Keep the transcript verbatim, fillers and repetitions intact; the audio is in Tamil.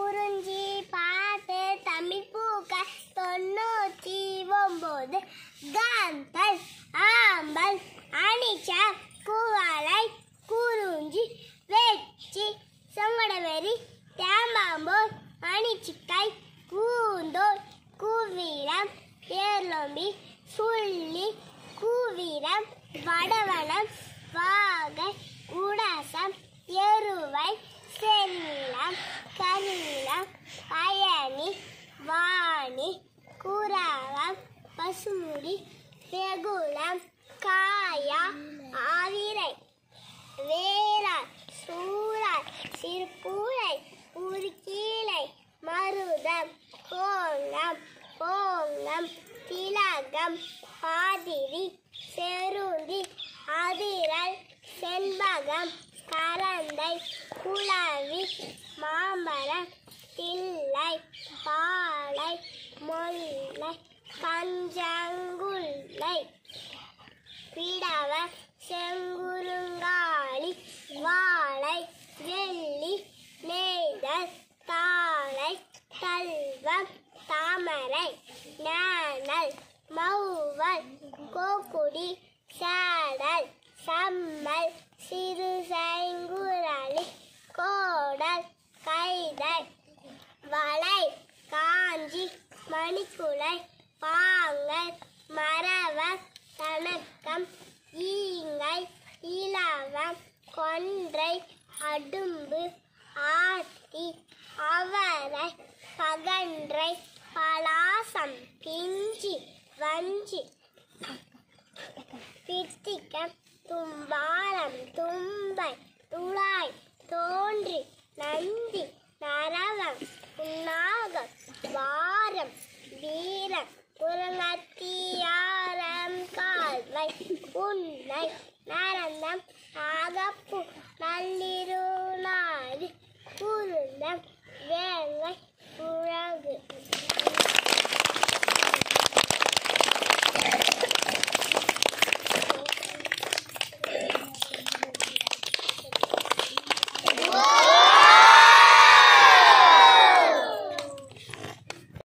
குறிஞ்சி பாட்டு தமிழ் பூக்கள் தொண்ணூற்றி ஒன்பது காந்தல் ஆம்பல் அனிச்சா குவளை குறிஞ்சி வெச்சி சொங்கடவெறி தேம்பாம்போர் அணிச்சிக்கை கூந்தோல் கூவீரம் ஏர்லொம்பி சுள்ளி கூவீரம் வடவனம் வாகை உடாசம் எருவை செல்லம் கல்லம் அயனி வாணி குராவம் பசுமுடி வெகுளம் காயா ஆவிரை வேரார் சூரார் சிறுபூளை உருக்கீழை மருதம் கோங்கம் போங்கம் திலகம் பாதிரி செருந்தி அதிரல் செண்பகம் கரந்தை குளவி மாம்பரம் தில்லை பாலை முல்லை கஞ்சங்குல்லை பிடவ செங்குருங்காளி வாழை வெள்ளி நெய்தல் தாழை கல்வம் தாமரை நாணல் மௌவல் கோக்குடி சாடல் சம்மல் சிறு சைங்குரளி கோடல் கைதல் வளை காஞ்சி மணிக்குலை பாங்கல் மரவர் தணக்கம் ஈங்கை இலவம் கொன்றை அடும்பு ஆத்தி அவரை பகன்றை பலாசம் பிஞ்சி வஞ்சி பித்திக்கம் தும்பாலம் தும்பை துளாய் தோன்றி நந்தி நரவம் புன்னாகம் வாரம் வீரம் புறநத்தியாரம் கால்வை புன்னை நரந்தம் நாகப்பு நள்ளிருநாடு குருந்தம் வேங்க